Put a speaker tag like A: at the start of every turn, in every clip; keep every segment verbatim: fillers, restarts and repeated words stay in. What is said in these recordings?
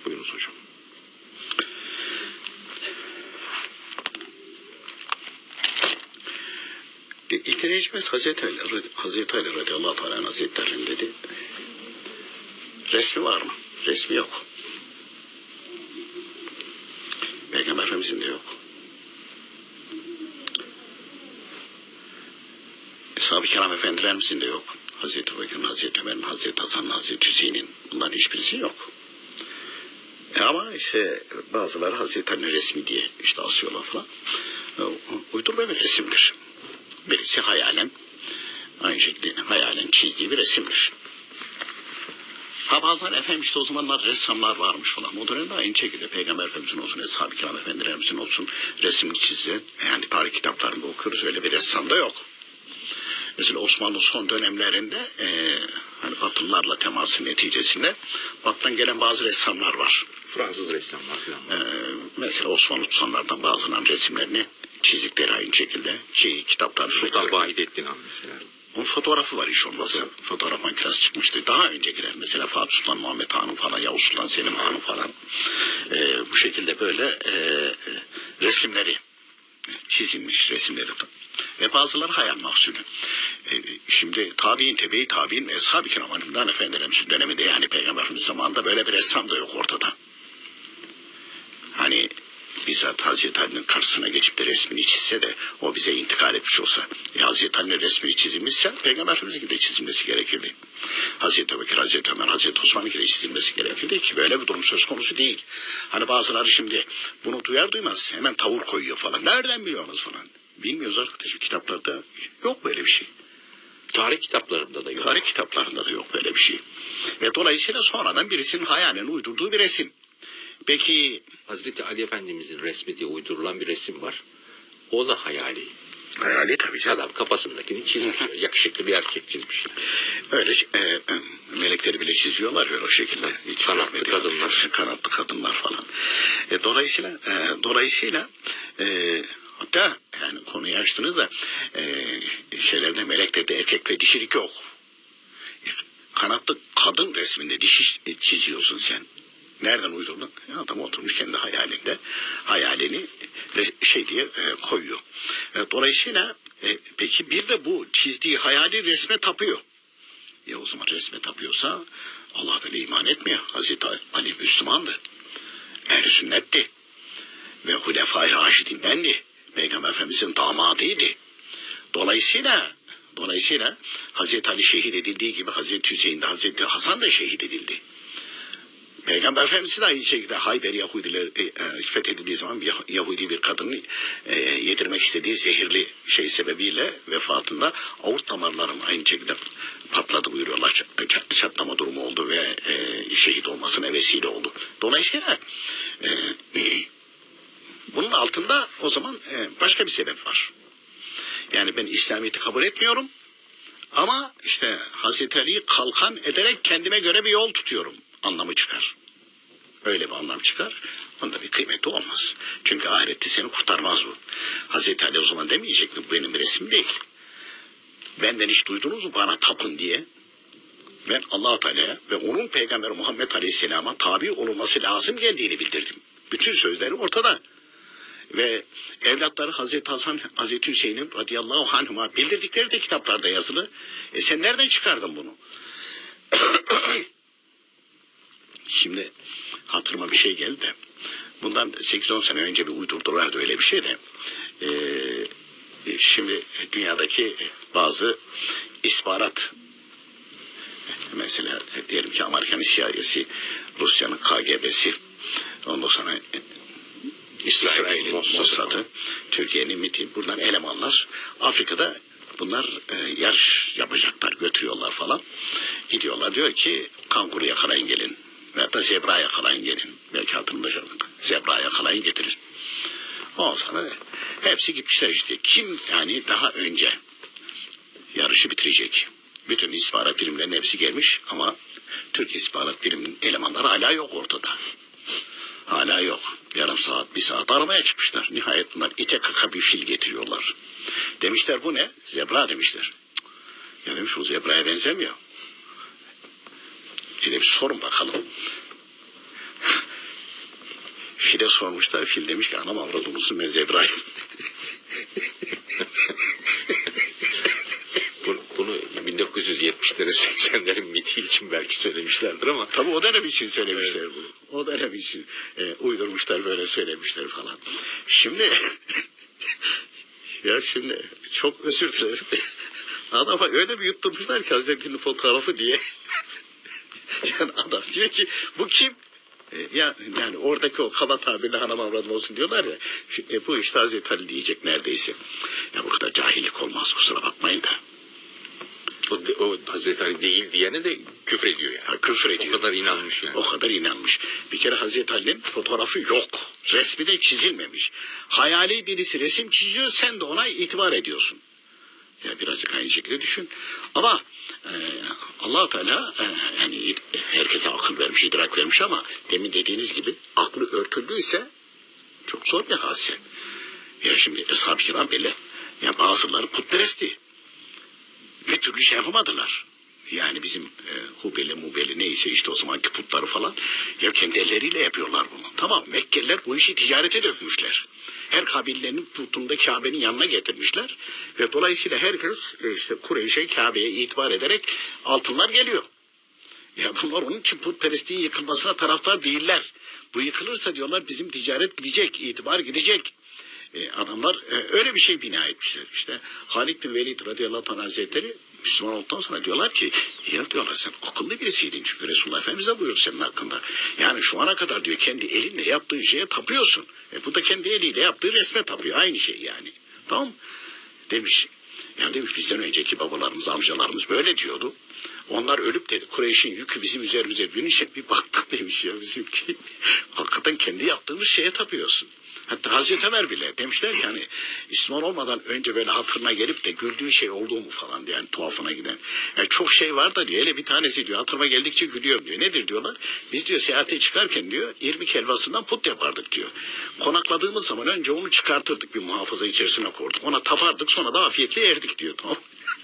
A: Buyurunuz hocam.
B: İlk deneyicimiz Hazreti Ali, Hazreti Ali radıyallahu teala hazretlerinin dedi. Resmi var mı? Resmi yok. Peygamber Efendimizin de yok. Ashab-ı Kiram efendilerimizin de yok. Hazreti Bekir'in, Hazreti Ömer'in, Hazreti Hasan'ın, Hazreti Hüseyin'in bunların hiçbirisi yok. E ama işte bazıları Hazreti Ali'nin resmi diye işte asıyorlar falan. E, uydurma bir resimdir. Birisi hayalen, aynı şekilde hayalen çizdiği bir resimdir. Ha bazen efendim işte o zamanlar ressamlar varmış falan. O dönemde aynı şekilde Peygamber Efendimiz'in olsun, Ashab-ı Kiram efendilerimizin olsun resmini çizen, yani tarih kitaplarında okuyoruz, öyle bir ressam da yok. Mesela Osmanlı son dönemlerinde e, hani Batılılarla teması neticesinde Batı'dan gelen bazı ressamlar var.
A: Fransız ressamlar falan.
B: E, mesela Osmanlı tutanlardan bazılarının resimlerini çizdikleri aynı şekilde ki kitaplar.
A: Sultan Vahidettin Han mesela.
B: Onun fotoğrafı var hiç olmazsa. Fotoğraf makinesi çıkmıştı. Daha öncekiler mesela Fatih Sultan Muhammed Han'ın falan, Yavuz Sultan Selim Han'ın falan e, bu şekilde böyle e, resimleri çizilmiş resimleri. Ve bazıları hayal mahsulü. E, şimdi tabi'in, tebe-i tabi'in ve Ashab-ı Kiram'ın efendilerimizin döneminde yani Peygamber Efendimiz zamanında böyle bir ressam da yok ortada. Hani bizzat Hazreti Ali'nin karşısına geçip de resmini çizse de o bize intikal etmiş olsa. E, Hazreti Ali'nin resmini çizilmişse Peygamber Efendimiz'in de çizilmesi gerekirdi. Hazreti Ebubekir, Hazreti Ömer, Hazreti Osman'ın de çizilmesi gerekirdi ki böyle bir durum söz konusu değil. Hani bazıları şimdi bunu duyar duymaz hemen tavır koyuyor falan. Nereden biliyorsunuz falan. Bilmiyoruz arkadaşım, kitaplarda yok böyle bir şey.
A: Tarih kitaplarında da yok.
B: Tarih kitaplarında da yok böyle bir şey. Ve dolayısıyla sonradan birisinin hayalen uydurduğu bir resim. Peki
A: Hazreti Ali Efendimizin resmi diye uydurulan bir resim var. O da hayali.
B: hayali tabii canım.
A: Adam kafasındakini çizmiş. Yakışıklı bir erkek çizmiş.
B: Öyle e, e, melekleri bile çiziyorlar böyle o şekilde. Hiç
A: kanatlı kadınlar.
B: Kanatlı kadınlar falan. E, dolayısıyla e, dolayısıyla e, hatta yani konuyu açtınız da e, şeylerde meleklerde erkek ve dişilik yok. E, kanatlı kadın resminde dişi çiziyorsun sen. Nereden uydurdun? Ya adam oturmuş kendi hayalinde hayalini şey diye e, koyuyor. E, dolayısıyla e, peki bir de bu çizdiği hayali resme tapıyor. Ya o zaman resme tapıyorsa Allah böyle iman etmiyor. Hazreti Ali Müslümandı. Ehl-i sünnetti. Ve Hulefai Raşidindendi. Peygamber Efendimiz'in damadıydı. Dolayısıyla dolayısıyla Hazreti Ali şehit edildiği gibi Hazreti Hüseyin de Hazreti Hasan da şehit edildi. Peygamber Efendimiz de aynı şekilde Hayber Yahudiler e, e, fethedildiği zaman bir Yahudi bir kadını e, yedirmek istediği zehirli şey sebebiyle vefatında aort damarların aynı şekilde patladı buyuruyorlar. Çatlama durumu oldu ve e, şehit olmasına vesile oldu. Dolayısıyla e, bunun altında o zaman e, başka bir sebep var. Yani ben İslamiyet'i kabul etmiyorum ama işte Hazreti Ali'yi kalkan ederek kendime göre bir yol tutuyorum anlamı çıkar. Öyle bir anlam çıkar. Onda bir kıymeti olmaz. Çünkü ahirette seni kurtarmaz bu. Hazreti Ali o zaman demeyecek mi bu benim resim değil. Benden hiç duydunuz mu bana tapın diye. Ben Allah-u Teala'ya ve onun Peygamber Muhammed Aleyhisselam'a tabi olunması lazım geldiğini bildirdim. Bütün sözleri ortada. Ve evlatları Hazreti Hasan, Hazreti Hüseyin'in radıyallahu anhuma bildirdikleri de kitaplarda yazılı. E sen nereden çıkardın bunu? Şimdi hatırıma bir şey geldi de bundan sekiz on sene önce bir uydurdulardı öyle bir şey de ee, şimdi dünyadaki bazı istihbarat mesela diyelim ki Amerika'nın C I A'si, Rusya'nın K G B'si, ondan sonra İsrail'in Mossad'ı, Türkiye'nin M İ T'in buradan elemanlar Afrika'da bunlar e, yarış yapacaklar, götürüyorlar falan. Gidiyorlar diyor ki kanguru yakalayın gelin. Veyahut da zebra yakalayın gelin. Belki hatırlayacak. Zebra yakalayın getirin. Ondan sonra hepsi gitmişler işte. Kim yani daha önce yarışı bitirecek? Bütün istihbarat birimlerinin hepsi gelmiş ama Türk istihbarat biriminin elemanları hala yok ortada. Hala yok. Yarım saat, bir saat aramaya çıkmışlar. Nihayet bunlar ite kaka bir fil getiriyorlar. Demişler bu ne? Zebra demişler. Ya demiş o zebraya benzemiyor. Bir de bir sorun bakalım. File sormuşlar. Fil demiş ki anam avradım olsun ben Zebra'yım.
A: Bunu bin dokuz yüz yetmişlerin seksenlerin miti için belki söylemişlerdir ama.
B: Tabii o dönem için söylemişler evet. bunu. O dönem için e, uydurmuşlar böyle söylemişler falan. Şimdi ya şimdi çok özür dilerim. Adama öyle bir yutturmuşlar ki Hazretleri'nin fotoğrafı diye. Yani adam diyor ki bu kim? E, ya, yani oradaki o kaba tabirle hanım avradım olsun diyorlar ya. Şu, e, bu işte Hazreti Ali diyecek neredeyse. Ya bu kadar cahillik olmaz kusura bakmayın da.
A: O, o Hazreti Ali değil diyene de küfür ediyor yani.
B: Ha, küfür ediyor.
A: O kadar inanmış yani.
B: O kadar inanmış. Bir kere Hazreti Ali'nin fotoğrafı yok. Resmi de çizilmemiş. Hayali birisi resim çiziyor sen de ona itibar ediyorsun. Ya birazcık aynı şekilde düşün. Ama e, Allah-u Teala e, yani herkese akıl vermiş, idrak vermiş ama demin dediğiniz gibi aklı örtüldüyse çok zor bir hadise. Ya şimdi Eshab-ı Kiram bile ya bazıları putperestti. Bir türlü şey yapamadılar. Yani bizim e, Hubeli, Mubeli neyse işte o zamanki putları falan ya kendi elleriyle yapıyorlar bunu. Tamam Mekkeliler bu işi ticarete dökmüşler. Her kabilenin putunda Kabe'nin yanına getirmişler. Ve dolayısıyla herkes e, işte Kureyş'e Kabe'ye itibar ederek altınlar geliyor. Ya bunlar onun için putperestliğin yıkılmasına taraftar değiller. Bu yıkılırsa diyorlar bizim ticaret gidecek, itibar gidecek. E, adamlar e, öyle bir şey bina etmişler. İşte Halid bin Velid radıyallahu anh hazretleri Müslüman olduktan sonra diyorlar ki ya diyorlar sen akıllı birisiydin çünkü Resulullah Efendimiz de buyurdu senin hakkında. Yani şu ana kadar diyor kendi elinle yaptığın şeye tapıyorsun. E, bu da kendi eliyle yaptığı resme tapıyor. Aynı şey yani. Tamam demiş. Yani demiş bizden önceki babalarımız, amcalarımız böyle diyordu. Onlar ölüp dedi Kureyş'in yükü bizim üzerimize dönüşe bir baktık demiş ya bizimki. Hakikaten kendi yaptığımız şeye tapıyorsun. Hatta Hazreti Ömer bile demişler ki hani Müslüman olmadan önce böyle hatırına gelip de güldüğün şey oldu mu falan diye yani tuhafına giden. Yani çok şey var da diyor hele bir tanesi diyor hatırıma geldikçe gülüyorum diyor. Nedir diyorlar? Biz diyor seyahate çıkarken diyor irmik helvasından put yapardık diyor. Konakladığımız zaman önce onu çıkartırdık bir muhafaza içerisine koyduk. Ona tapardık sonra da afiyetle yerdik diyor. Tamam.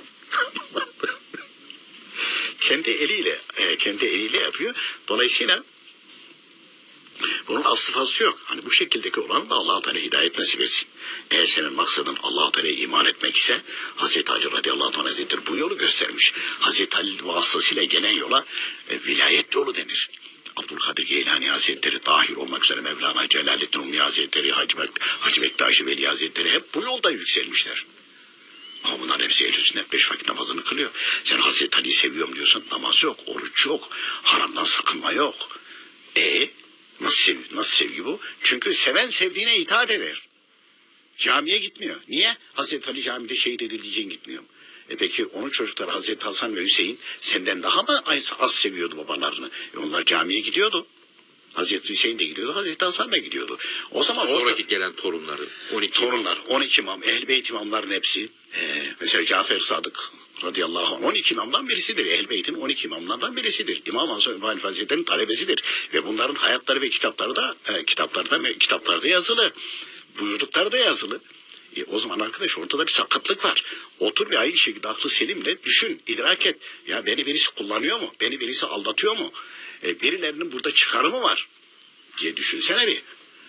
B: kendi eliyle e, kendi eliyle yapıyor. Dolayısıyla bunun aslı faslı yok. Hani bu şekildeki olanı da Allah-u Teala hidayet nasip etsin. Eğer senin maksadın Allah-u Teala'ya iman etmek ise Hazreti Ali radıyallahu anh hazretleri bu yolu göstermiş. Hazreti Ali vasıtasıyla gelen yola e, vilayet yolu denir. Abdülkadir Geylani Hazretleri dahil olmak üzere Mevlana Celaleddin Rumi Hazretleri, Hacı, Bek Hacı Bektaşi Veli Hazretleri hep bu yolda yükselmişler. Ama bunların hepsi el sünnet beş vakit namazını kılıyor. Sen Hazreti Ali'yi seviyorum diyorsan namaz yok, oruç yok, haramdan sakınma yok. E Nasıl sevgi, nasıl sevgi bu? Çünkü seven sevdiğine itaat eder. Camiye gitmiyor. Niye? Hazreti Ali camide şehit edildiği için gitmiyor. E peki onun çocukları Hazreti Hasan ve Hüseyin senden daha mı az, az seviyordu babalarını? E onlar camiye gidiyordu. Hazreti Hüseyin de gidiyordu, Hazreti Hasan da gidiyordu. O zaman
A: sonraki
B: orta,
A: gelen torunları on iki
B: torunlar, on iki imam, Ehl-i imamların hepsi. E, mesela Cafer Sadık radıyallahu anh on iki imamdan birisidir. Ehl-i Beyt'in on iki imamlardan birisidir. İmam Hasan İbrahim Hazretleri'nin talebesidir. Ve bunların hayatları ve kitapları da e, kitaplarda kitaplarda yazılı. Buyurdukları da yazılı. E, o zaman arkadaş ortada bir sakatlık var. Otur bir aynı şekilde aklı selimle düşün, idrak et. Ya beni birisi kullanıyor mu? Beni birisi aldatıyor mu? E, birilerinin burada çıkarı mı var? Diye düşünsene bir.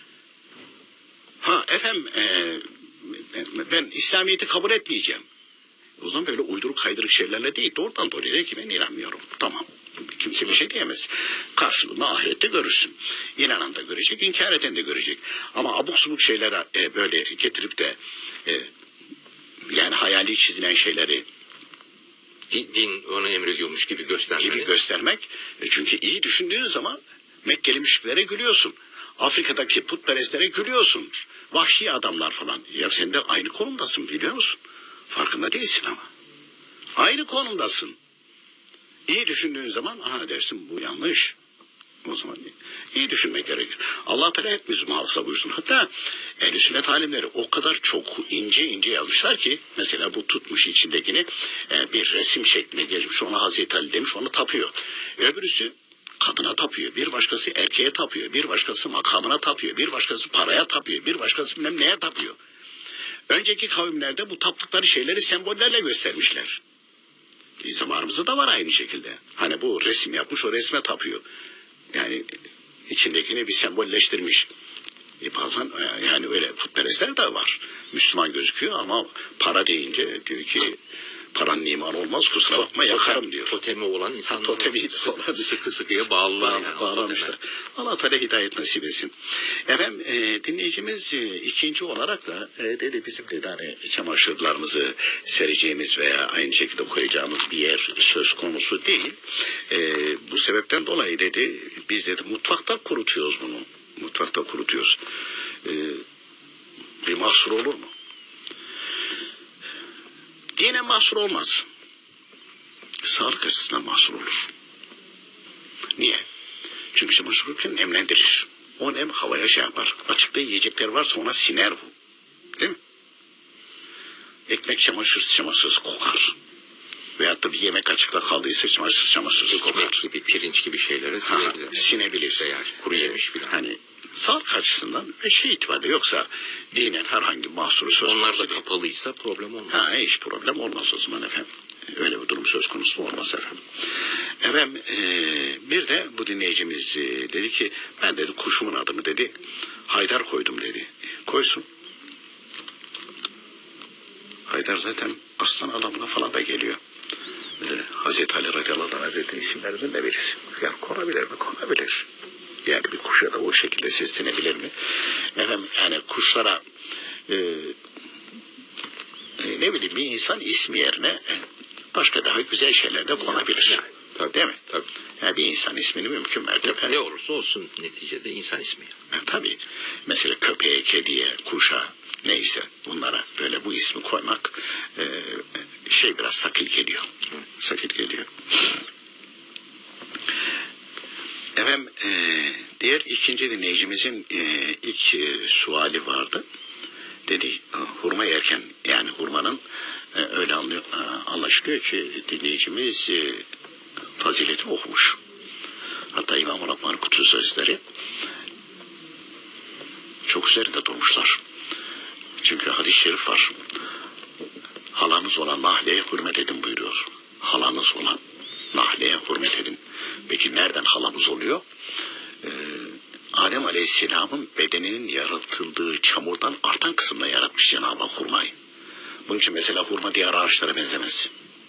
B: Ha efendim e, ben İslamiyet'i kabul etmeyeceğim. O zaman böyle uyduruk kaydırık şeylerle değil. Doğrudan doğruya de ki ben inanmıyorum. Tamam. Kimse bir şey diyemez. Karşılığını ahirette görürsün. İnanan da görecek, inkar eden de görecek. Ama abuk subuk şeylere e, böyle getirip de e, yani hayali çizilen şeyleri
A: din, din onu emrediyormuş gibi göstermek.
B: Gibi göstermek. E, çünkü iyi düşündüğün zaman Mekkeli müşriklere gülüyorsun. Afrika'daki putperestlere gülüyorsun. Vahşi adamlar falan. Ya sen de aynı konumdasın biliyor musun? Farkında değilsin ama. Aynı konumdasın. İyi düşündüğün zaman aha dersin bu yanlış. O zaman iyi düşünmek gerekir. Allah Teala hepimizi muhafaza buyursun. Hatta ehl-i sünnet alimleri o kadar çok ince ince yazmışlar ki mesela bu tutmuş içindekini e, bir resim şekline geçmiş. Ona Hazreti Ali demiş onu tapıyor. Öbürüsü kadına tapıyor. Bir başkası erkeğe tapıyor. Bir başkası makamına tapıyor. Bir başkası paraya tapıyor. Bir başkası bilmem neye tapıyor. Önceki kavimlerde bu taptıkları şeyleri sembollerle göstermişler. Zamanımızda da var aynı şekilde. Hani bu resim yapmış o resme tapıyor. Yani içindekini bir sembolleştirmiş. E bazen e, yani öyle putperestler de var. Müslüman gözüküyor ama para deyince diyor ki paranın imanı olmaz, kusura bakma yakarım diyor.
A: Totemi olan insanlar.
B: Totemi olan
A: sıkı sıkıya bağlılar. Yani,
B: bağlamışlar. Allah Teala hidayet nasip etsin. Efendim e, dinleyicimiz e, ikinci olarak da e, dedi bizim dedi hani çamaşırlarımızı sereceğimiz veya aynı şekilde koyacağımız bir yer söz konusu değil. E, bu sebepten dolayı dedi biz dedi mutfakta kurutuyoruz bunu. Mutfakta kurutuyoruz. E, bir mahsur olur mu? Yine mahsur olmaz. Sağlık açısından mahsur olur. Niye? Çünkü çamaşır kururken nemlendirir. O nem havaya şey yapar. Açıkta yiyecekler varsa ona siner bu. Değil mi? Ekmek çamaşırsız çamaşırsız kokar. Veyahut da bir yemek açıkta kaldıysa çamaşırsız çamaşırsız kokar.
A: Ekmek gibi, pirinç gibi şeylere
B: Ha,
A: sinebilir.
B: sinebilir.
A: Veya kuru yemiş filan.
B: Hani sağlık açısından ve şey itibariyle yoksa dinen herhangi bir mahsuru söz konusu
A: Onlar da
B: değil.
A: kapalıysa problem olmaz.
B: Ha hiç problem olmaz o zaman efendim. Öyle bir durum söz konusu olmaz efendim. Efendim e, bir de bu dinleyicimiz e, dedi ki ben dedi kuşumun adını dedi Haydar koydum dedi. Koysun. Haydar zaten aslan alamına falan da geliyor. E, Hazreti Ali radıyallahu anh hazretleri isimlerinden de birisi. Yani konabilir mi? Konabilir. Yani bir kuşa da o şekilde seslenebilir mi? Efendim yani kuşlara e, e, ne bileyim bir insan ismi yerine e, başka daha güzel şeyler de konabilir.
A: Yani, tabii,
B: değil mi?
A: Tabii.
B: Yani bir insan ismini mümkün mertebe.
A: Ne olursa olsun neticede insan ismi.
B: E, tabii. Mesela köpeğe, kediye, kuşa neyse bunlara böyle bu ismi koymak e, şey biraz sakil geliyor. Hı. Sakil geliyor. Efendim e, diğer ikinci dinleyicimizin e, ilk e, suali vardı. Dedi e, hurma yerken yani hurmanın e, öyle anlıyor, e, anlaşılıyor ki dinleyicimiz e, fazileti okumuş. Hatta İmam-ı Rabbani Kutsu Sözleri çok üzerinde durmuşlar. Çünkü hadis-i şerif var. Halanız olan nahleye hürmet edin buyuruyor. Halanız olan nahleye hürmet edin. Peki nereden halamız oluyor? Ee, Adem Aleyhisselam'ın bedeninin yaratıldığı çamurdan artan kısımda yaratmış Cenab-ı Hak hurmayı. Bunun için mesela hurma diğer ağaçlara benzemez.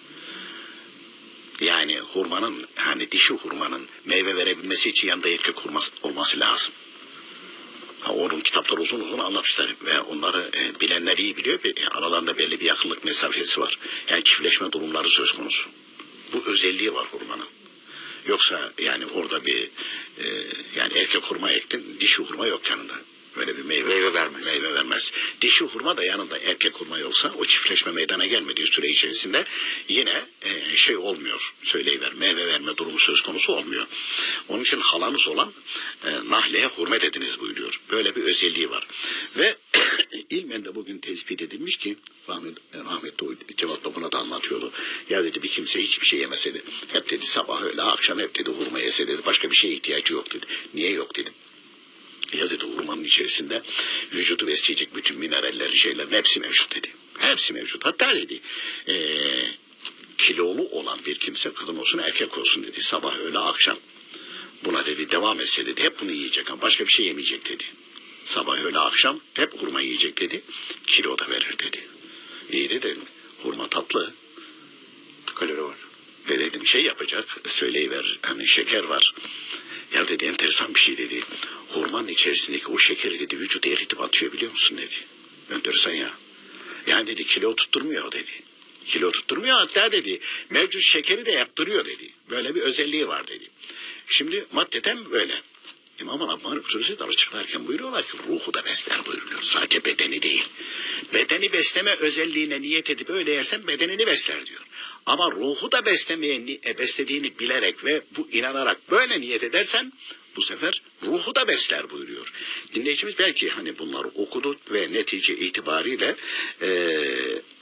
B: Yani hurmanın, hani dişi hurmanın meyve verebilmesi için yanında erkek hurma olması lazım. Ha, onun kitapları uzun uzun anlatmışlar ve onları e, bilenler iyi biliyor. E, aralarında belli bir yakınlık mesafesi var. Yani çiftleşme durumları söz konusu. Bu özelliği var hurmanın. Yoksa yani orada bir e, yani erkek hurma ektin, dişi hurma yok yanında. Böyle bir meyve,
A: meyve vermez.
B: Meyve vermez. Dişi hurma da yanında erkek hurma yoksa o çiftleşme meydana gelmediği süre içerisinde yine e, şey olmuyor. Söyleyiver, meyve verme durumu söz konusu olmuyor. Onun için halanız olan e, nahleye hürmet ediniz buyuruyor. Böyle bir özelliği var. Ve ilmen de bugün tespit edilmiş ki rahmet, rahmetli o cevapta buna da anlatıyordu. Ya dedi bir kimse hiçbir şey yemese dedi. Hep dedi sabah öyle akşam hep dedi hurma yese dedi. Başka bir şeye ihtiyacı yok dedi. Niye yok dedim. Ya dedi hurmanın içerisinde vücudu besleyecek bütün mineraller, şeylerin hepsi mevcut dedi. Hepsi mevcut. Hatta dedi ee, kilolu olan bir kimse kadın olsun erkek olsun dedi. Sabah öğle akşam buna dedi devam etse dedi. Hep bunu yiyecek ama başka bir şey yemeyecek dedi. Sabah öğle akşam hep hurma yiyecek dedi. Kilo da verir dedi. İyi dedim. Hurma tatlı.
A: Kalori var.
B: Ve dedim şey yapacak söyleyiver hani şeker var. Ya dedi enteresan bir şey dedi. Hurmanın içerisindeki o şekeri dedi vücuda eritip atıyor biliyor musun dedi. Enteresan ya. Yani dedi kilo tutturmuyor dedi. Kilo tutturmuyor hatta dedi mevcut şekeri de yaptırıyor dedi. Böyle bir özelliği var dedi. Şimdi maddeden böyle. İmam-ı Rabbani Kutsu'yu açıklarken buyuruyorlar ki ruhu da besler buyuruyor. Sadece bedeni değil. Bedeni besleme özelliğine niyet edip öyle yersen bedenini besler diyor. Ama ruhu da beslemeye beslediğini bilerek ve bu inanarak böyle niyet edersen bu sefer ruhu da besler buyuruyor. Dinleyicimiz belki hani bunları okudu ve netice itibariyle ee,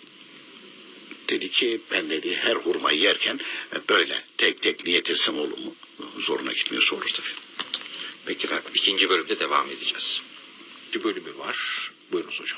B: dedi ki ben dedi her hurmayı yerken böyle tek tek niyet etsem olur mu? Zoruna gitmiyorsa olur tabii.
A: Peki efendim ikinci bölümde devam edeceğiz. İkinci bölümü var. Buyurunuz hocam.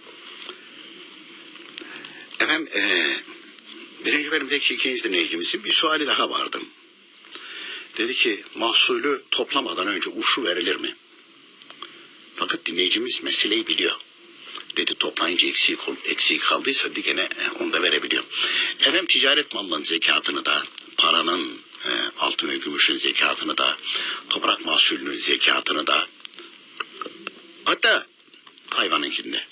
B: Efendim ee, birinci bölümdeki ikinci dinleyicimizin bir suali daha vardı. Dedi ki mahsulü toplamadan önce uşu verilir mi? Fakat dinleyicimiz meseleyi biliyor. Dedi toplayınca eksik, eksik kaldıysa gene onu da verebiliyor. Efendim ticaret malının zekatını da, paranın, e, altın ve gümüşün zekatını da, toprak mahsulünün zekatını da, hatta hayvanınkinde.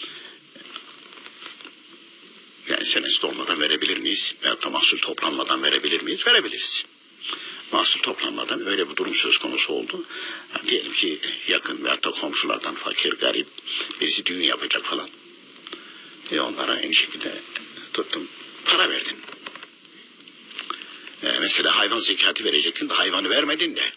B: Yani senesi dolmadan verebilir miyiz? Veyahut da mahsul toplanmadan verebilir miyiz? Verebiliriz. Mahsul toplanmadan öyle bir durum söz konusu oldu. Yani diyelim ki yakın veyahut da komşulardan fakir, garip birisi düğün yapacak falan. E onlara aynı şekilde tuttum, para verdin. E mesela hayvan zekatı verecektin de hayvanı vermedin de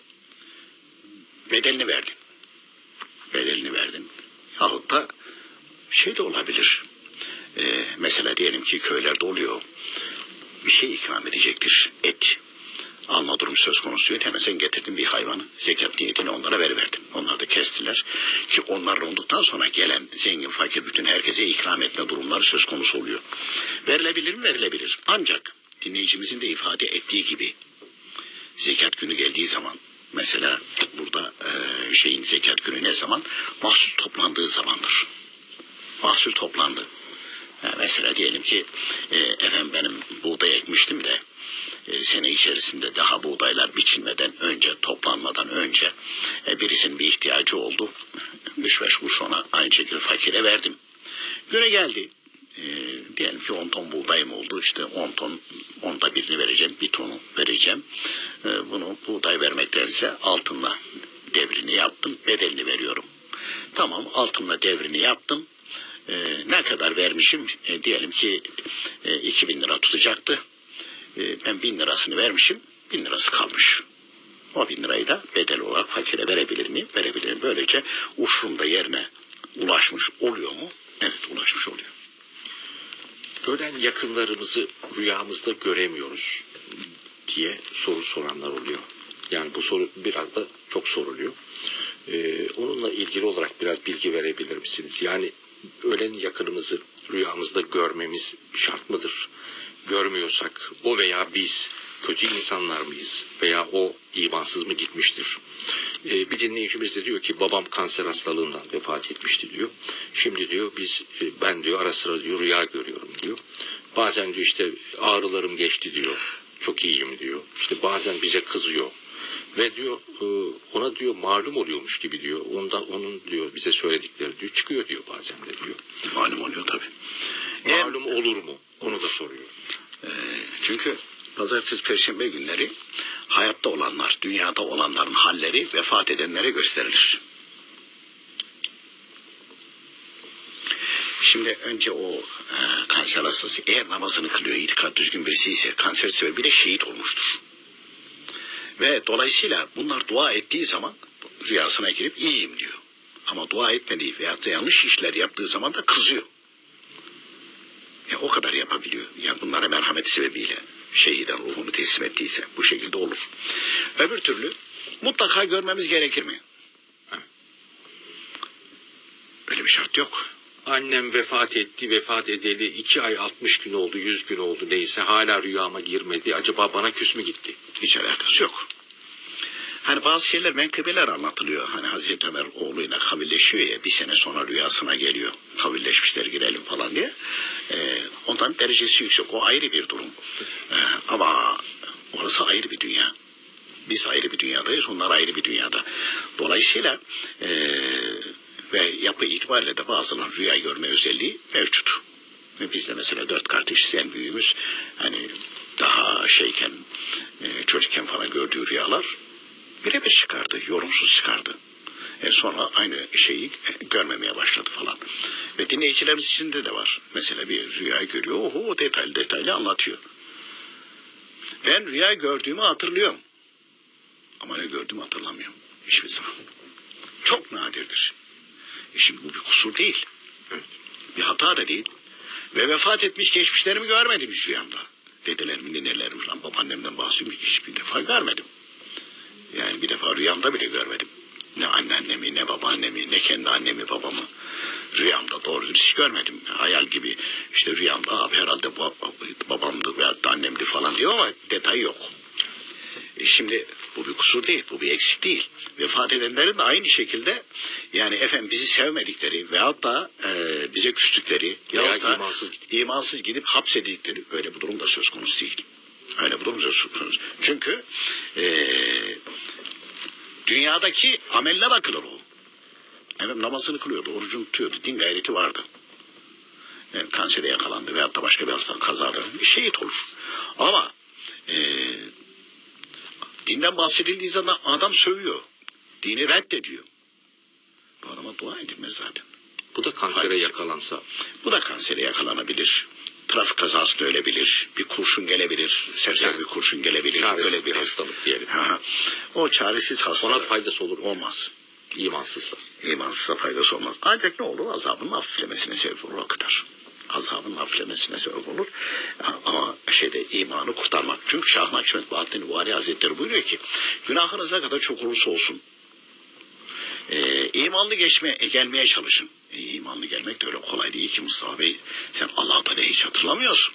B: bedelini verdin. Bedelini verdin. Yahut da şey de olabilir. E, mesela diyelim ki köylerde oluyor. Bir şey ikram edecektir. Et. Alma durum söz konusu değil. Hemen sen getirdin bir hayvanı. Zekat niyetini onlara veriverdin. Onlar da kestiler. Ki onlar olduktan sonra gelen zengin, fakir bütün herkese ikram etme durumları söz konusu oluyor. Verilebilir mi? Verilebilir. Ancak dinleyicimizin de ifade ettiği gibi zekat günü geldiği zaman mesela burada e, şeyin zekat günü ne zaman? Mahsul toplandığı zamandır. Mahsul toplandı. Yani mesela diyelim ki e, efendim benim buğday ekmiştim de e, sene içerisinde daha buğdaylar biçilmeden önce, toplanmadan önce e, birisinin bir ihtiyacı oldu. Üç beş kuruş ona aynı şekilde fakire verdim. Güne geldi. E, diyelim ki on ton buğdayım oldu. İşte on ton, onda birini vereceğim, bir tonu vereceğim. E, bunu buğday vermektense altınla devrini yaptım, bedelini veriyorum. Tamam, altınla devrini yaptım. Ee, ne kadar vermişim? E, diyelim ki e, iki bin lira tutacaktı. E, ben bin lirasını vermişim. Bin lirası kalmış. O bin lirayı da bedel olarak fakire verebilir miyim? Verebilirim. Böylece uçurum da yerine ulaşmış oluyor mu? Evet, ulaşmış oluyor.
A: Ölen yakınlarımızı rüyamızda göremiyoruz diye soru soranlar oluyor. Yani bu soru biraz da çok soruluyor. Ee, onunla ilgili olarak biraz bilgi verebilir misiniz? Yani ölen yakınımızı rüyamızda görmemiz şart mıdır? Görmüyorsak o veya biz kötü insanlar mıyız? Veya o imansız mı gitmiştir? Ee, bir dinleyicimiz de diyor ki babam kanser hastalığından vefat etmişti diyor. Şimdi diyor biz ben diyor ara sıra diyor rüya görüyorum diyor. Bazen diyor işte ağrılarım geçti diyor. Çok iyiyim diyor. İşte bazen bize kızıyor. Ve diyor ona diyor malum oluyormuş gibi diyor. Onda onun diyor bize söyledikleri diyor çıkıyor diyor bazen de diyor.
B: Malum oluyor tabii.
A: Malum olur mu? Onu da soruyor.
B: E, çünkü pazartesi, perşembe günleri hayatta olanlar, dünyada olanların halleri vefat edenlere gösterilir. Şimdi önce o e, kanser hastası eğer namazını kılıyor, itikat düzgün birisi ise kanser sebebiyle şehit olmuştur. Ve dolayısıyla bunlar dua ettiği zaman rüyasına girip iyiyim diyor. Ama dua etmediği veyahut da yanlış işler yaptığı zaman da kızıyor. Ya o kadar yapabiliyor. Ya bunlara merhameti sebebiyle şehiden ruhunu teslim ettiyse bu şekilde olur. Öbür türlü mutlaka görmemiz gerekir mi? Öyle bir şart yok.
A: Annem vefat etti, vefat edeli iki ay altmış gün oldu, yüz gün oldu neyse hala rüyama girmedi. Acaba bana küs mü gitti?
B: Hiç alakası yok. Hani bazı şeyler menkıbeler anlatılıyor. Hani Hazreti Ömer oğluyla kavilleşiyor ya bir sene sonra rüyasına geliyor. Kavilleşmişler girelim falan diye. Ee, ondan derecesi yüksek. O ayrı bir durum. Ee, ama orası ayrı bir dünya. Biz ayrı bir dünyadayız. Onlar ayrı bir dünyada. Dolayısıyla ee, ve yapı itibariyle de bazılarının rüya görme özelliği mevcut. Ve biz de mesela dört kardeşiz, en büyüğümüz hani daha şeyken e, çocukken falan gördüğü rüyalar birebir çıkardı, yorumsuz çıkardı. E sonra aynı şeyi görmemeye başladı falan. Ve dinleyicilerimiz içinde de var. Mesela bir rüya görüyor, oho detaylı detaylı anlatıyor. Ben rüya gördüğümü hatırlıyorum. Ama ne gördüğümü hatırlamıyorum. Hiçbir zaman. Çok nadirdir. E şimdi bu bir kusur değil. Bir hata da değil. Ve vefat etmiş geçmişlerimi görmedim hiç rüyamda. Dedelerimi, ninelerimi falan babaannemden bahsediyorum. Hiçbir defa görmedim. Yani bir defa rüyamda bile görmedim. Ne anneannemi, ne babaannemi, ne kendi annemi, babamı. Rüyamda doğru hiç görmedim. Hayal gibi işte rüyamda abi herhalde babamdı veyahut da annemdi falan diyor ama detay yok. E şimdi Bu bir kusur değil, bu bir eksik değil. Vefat edenlerin de aynı şekilde yani efendim bizi sevmedikleri veyahut da e, bize küstükleri
A: Veya
B: veyahut da
A: imansız gidip.
B: imansız gidip hapsedildikleri öyle bir durum da söz konusu değil. Öyle bir durum söz konusu. Çünkü e, dünyadaki ameline bakılır o. Evet, namazını kılıyordu, orucunu tutuyordu, din gayreti vardı. Yani kansere yakalandı veyahut da başka bir hastalık kazada şehit olur. Ama e, dinden bahsedildiği zaman adam sövüyor. Dini reddediyor. Bu adama dua edilmez zaten.
A: Bu da kansere
B: Faydası.
A: yakalansa.
B: Bu da kansere yakalanabilir. Trafik kazasında ölebilir. Bir kurşun gelebilir. Serseri
A: Yani
B: bir kurşun gelebilir.
A: çaresiz
B: Ölebilir.
A: bir hastalık diyelim.
B: Ha, o çaresiz hastalık.
A: Ona faydası olur mu?
B: Olmaz.
A: İmansızsa.
B: İmansızsa faydası olmaz. Ancak ne olur? Azabın hafiflemesine sebep olur o kadar. Azabın hafiflemesine sebep olur. Ama şeyde imanı kurtarmak. Çünkü Şah Nakşibend Bahattin Vari Hazretleri buyuruyor ki günahınız ne kadar çok olursa olsun e, imanlı geçmeye, gelmeye çalışın. E, imanlı gelmek de öyle kolay değil ki Mustafa Bey. Sen Allah'tan hiç hatırlamıyorsun.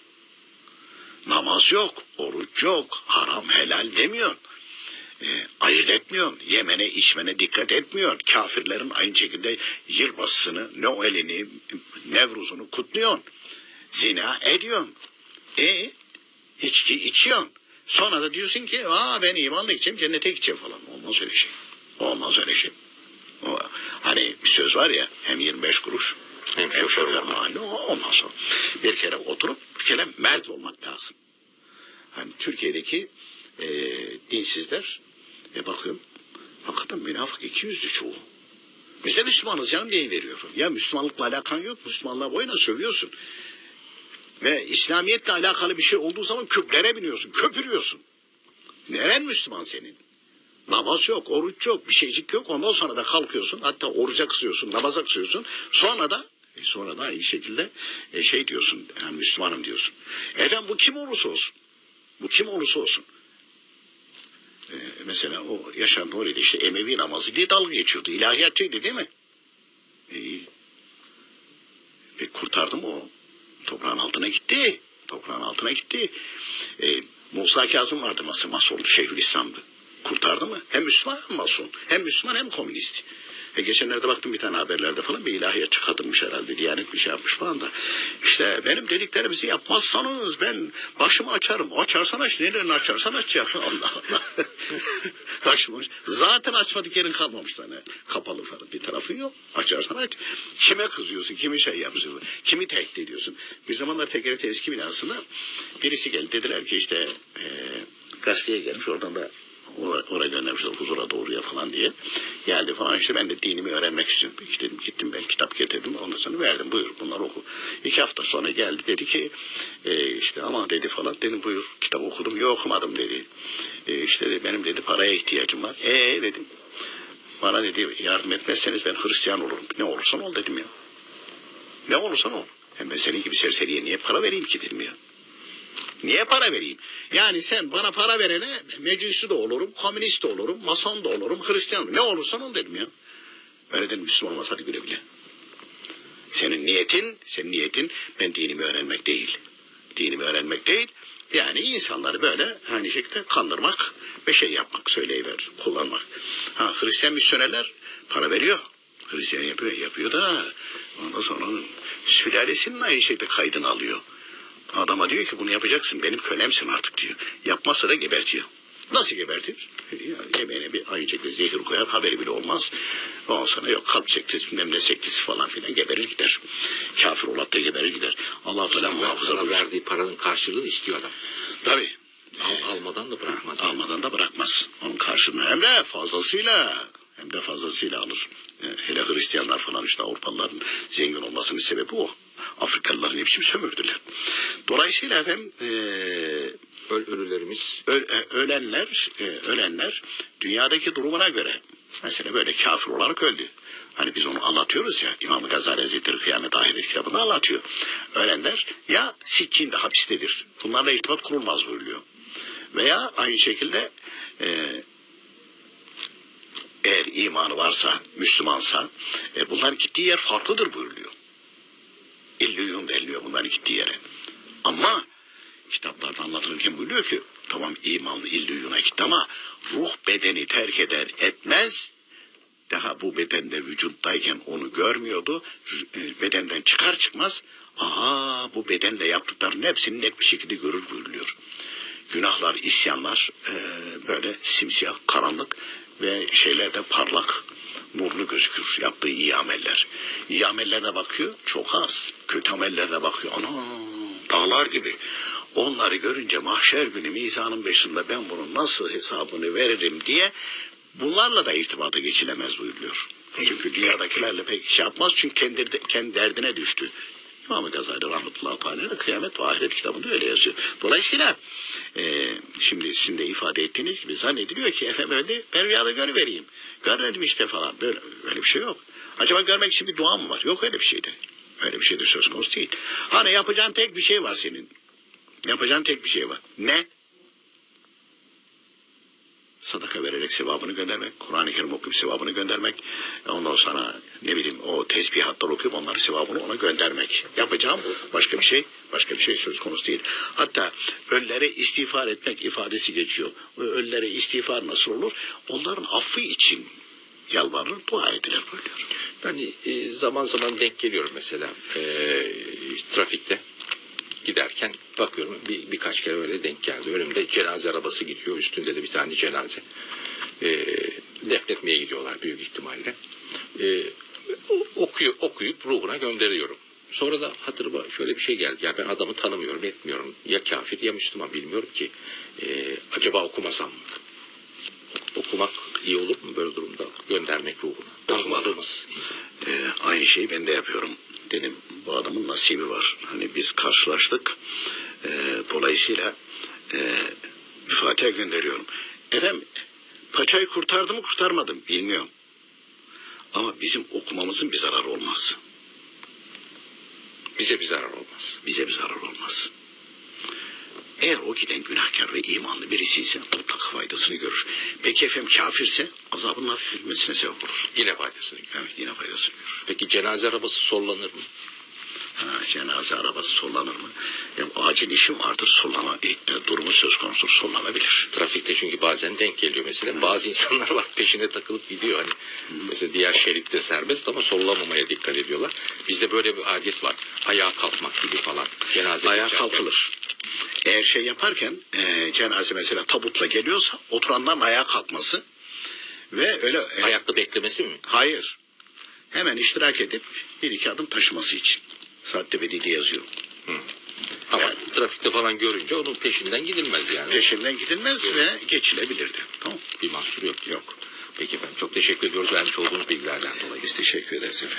B: Namaz yok, oruç yok, haram helal demiyorsun. E, ayırt etmiyorsun. Yemene içmene dikkat etmiyorsun. Kafirlerin aynı şekilde yılbaşını, Noel'ini, Nevruz'unu kutluyorsun. Zina ediyorsun. E içki içiyorsun. Sonra da diyorsun ki aa ben imanla gideceğim, cennete gideceğim falan. Olmaz öyle şey. Olmaz öyle şey. O, hani bir söz var ya, hem yirmi beş kuruş
A: Hem
B: hem
A: şoför
B: şoför
A: olmak.
B: mahalli, olmaz o. Bir kere oturup bir kere mert olmak lazım. Hani Türkiye'deki e, dinsizler e bakıyorum hakikaten münafık iki yüzlü çoğu. Biz de Müslümanız canım diye veriyor. Ya Müslümanlıkla alakan yok. Müslümanlığa boyuna sövüyorsun. Ve İslamiyetle alakalı bir şey olduğu zaman küplere biniyorsun. Köpürüyorsun. Neren Müslüman senin? Namaz yok, oruç yok, bir şeycik yok. Ondan sonra da kalkıyorsun. Hatta oruca kısıyorsun, namaza kısıyorsun. Sonra da e sonra da aynı şekilde e, şey diyorsun. Yani Müslümanım diyorsun. Efendim bu kim olursa olsun. Bu kim olursa olsun. Ee, mesela o Yaşar Nuri'de işte Emevi namazı diye dalga geçiyordu. İlahiyatçıydı değil mi? Ee, e, kurtardı mı o? Toprağın altına gitti. Toprağın altına gitti. Ee, Musa Kazım vardı mas Mason, Şeyhülislam'dı. Kurtardı mı? Hem Müslüman hem Mason. Hem Müslüman hem komünist. E geçenlerde baktım bir tane haberlerde falan bir ilahiyatçı kadınmış herhalde. Diyanet bir şey yapmış falan da. İşte benim dediklerimizi yapmazsanız ben başımı açarım. Açarsan aç. Nelerini açarsan aç ya. Allah Allah. Başımı aç. Zaten açmadık yerin kalmamış sana. Kapalı falan bir tarafı yok. Açarsan aç. Kime kızıyorsun? Kimi şey yapıyorsun? Kimi tehdit ediyorsun? Bir zamanlar T G R T eski binasında birisi geldi. Dediler ki işte e, gazeteye gelmiş. Oradan da oraya göndermişler huzura doğruya falan diye. Geldi falan işte ben de dinimi öğrenmek istiyorum. İşte dedim, gittim ben kitap getirdim. Ondan sonra verdim buyur bunları oku. İki hafta sonra geldi dedi ki e, işte ama dedi falan. Dedim buyur kitap okudum. Yok okumadım dedi. E, işte dedi, benim dedi paraya ihtiyacım var. Eee dedim. Bana dedi yardım etmezseniz ben Hristiyan olurum. Ne olursan ol dedim ya. Ne olursan ol. Hem ben senin gibi serseriye niye para vereyim ki dedim ya. Niye para vereyim? Yani sen bana para verene meclisi de olurum, komünist de olurum, mason da olurum, Hristiyan da. Ne olursan ol dedim ya. Öyle dedim Müslüman olmaz hadi güle güle. Senin niyetin, senin niyetin ben dinimi öğrenmek değil. Dinimi öğrenmek değil. Yani insanları böyle aynı şekilde kandırmak ve şey yapmak, söyleyiver, kullanmak. Ha Hristiyan misyonerler para veriyor. Hristiyan yapıyor, yapıyor da ondan sonra onun sülalesinin aynı şekilde kaydını alıyor. Adama diyor ki bunu yapacaksın benim kölemsin artık diyor. Yapmazsa da gebertiyor. Nasıl gebertir? Yani yemeğine bir aynı şekilde zehir koyar haberi bile olmaz. Ondan sonra yok kalp sektisi bilmem ne sektisi falan filan geberir gider. Kafir olarak da geberir gider. Allah Teala muhafaza
A: Sana
B: buyursun.
A: verdiği paranın karşılığını istiyor adam.
B: Tabii.
A: Al, almadan da bırakmaz.
B: Ha, almadan da bırakmaz. Onun karşılığını hem de fazlasıyla hem de fazlasıyla alır. Hele Hristiyanlar falan işte Avrupalıların zengin olmasının sebebi o. Afrikalıların hepsini sömürdüler. Dolayısıyla efendim e,
A: Öl, ölülerimiz
B: ö, ölenler e, ölenler dünyadaki durumuna göre mesela böyle kafir olarak öldü. Hani biz onu anlatıyoruz ya İmam Gazali Hazretleri Kıyamet Ahiret kitabında anlatıyor. Ölenler ya Siccin'de hapistedir. Bunlarla irtibat kurulmaz buyuruyor. Veya aynı şekilde e, eğer imanı varsa, Müslümansa e, bunların gittiği yer farklıdır buyuruyor. İllüyun deniliyor bunların gittiği yere. Ama kitaplarda anlatılırken buyuruyor ki tamam imanlı illüyuna gitti ama ruh bedeni terk eder etmez. Daha bu bedende vücuttayken onu görmüyordu. Bedenden çıkar çıkmaz aha bu bedenle yaptıklarının hepsini net bir şekilde görür buyuruluyor. Günahlar, isyanlar e, böyle simsiyah, karanlık ve şeylerde parlak, nurlu gözükür yaptığı iyi ameller. İyi amellerine bakıyor çok az. Kötü amellerine bakıyor ana dağlar gibi. Onları görünce mahşer günü mizanın başında ben bunun nasıl hesabını veririm diye bunlarla da irtibata geçilemez buyuruyor. Çünkü dünyadakilerle pek şey yapmaz çünkü kendi, kendi derdine düştü. İmam-ı Gazali rahmetullahi teala Kıyamet ve Ahiret kitabında öyle yazıyor. Dolayısıyla e, şimdi sizin de ifade ettiğiniz gibi zannediliyor ki efendim öyle ben rüyada görüvereyim. Görmedim işte falan. Böyle, böyle bir şey yok. Acaba görmek için bir dua mı var? Yok öyle bir şeydi. Öyle bir şey de söz konusu değil. Hani yapacağın tek bir şey var senin. Yapacağın tek bir şey var. Ne? Sadaka vererek sevabını göndermek, Kur'an-ı Kerim okuyup sevabını göndermek, ondan sonra ne bileyim o tesbihatlar okuyup onların sevabını ona göndermek. Yapacağım bu. Başka bir şey, başka bir şey söz konusu değil. Hatta ölülere istiğfar etmek ifadesi geçiyor. Ölülere istiğfar nasıl olur? Onların affı için yalvarır, dua edilir buyuruyor.
A: Yani e, zaman zaman denk geliyorum mesela e, trafikte giderken bakıyorum bir, birkaç kere öyle denk geldi. Önümde cenaze arabası gidiyor. Üstünde de bir tane cenaze. E, defnetmeye gidiyorlar büyük ihtimalle. E, okuyor, okuyup ruhuna gönderiyorum. Sonra da hatırıma şöyle bir şey geldi. Ya ben adamı tanımıyorum, etmiyorum. Ya kafir ya Müslüman bilmiyorum ki. E, acaba okumasam mı? Okumak iyi olur mu böyle durumda? Göndermek ruhuna. Tanımadığımız insan.
B: Ee, aynı şeyi ben de yapıyorum. Dedim bu adamın nasibi var. Hani biz karşılaştık. Ee, dolayısıyla e, bir Fatiha gönderiyorum. Efendim paçayı kurtardı mı kurtarmadım bilmiyorum. Ama bizim okumamızın bir zararı olmaz.
A: Bize bir zarar olmaz.
B: Bize bir zarar olmaz. Eğer o giden günahkar ve imanlı birisiyse mutlaka faydasını görür. Peki efendim kafirse azabının hafifletmesine sebep olur.
A: Yine faydasını görür.
B: Evet yine faydasını görür.
A: Peki cenaze arabası sollanır mı?
B: Ha, cenaze arabası sollanır mı? Yani acil işim vardır sollama e, durumu söz konusu sollanabilir.
A: Trafikte çünkü bazen denk geliyor mesela. Hı. Bazı insanlar var peşine takılıp gidiyor. Hani Hı. mesela diğer şeritte serbest ama sollamamaya dikkat ediyorlar. Bizde böyle bir adet var. Ayağa kalkmak gibi falan. Cenaze
B: Ayağa
A: geçerken.
B: kalkılır. Eğer şey yaparken e, cenaze mesela tabutla geliyorsa oturanların ayağa kalkması ve öyle e,
A: ayakta beklemesi mi?
B: Hayır. Hemen iştirak edip bir iki adım taşıması için. Saatte bedili yazıyor.
A: Hı. Ama
B: yani,
A: trafikte falan görünce onun peşinden gidilmez yani.
B: Peşinden gidilmez evet. Ve geçilebilirdi. Tamam.
A: Bir mahsur yok.
B: Yok.
A: Peki efendim çok teşekkür ediyoruz vermiş olduğunuz bilgilerden dolayı.
B: Biz teşekkür ederiz efendim.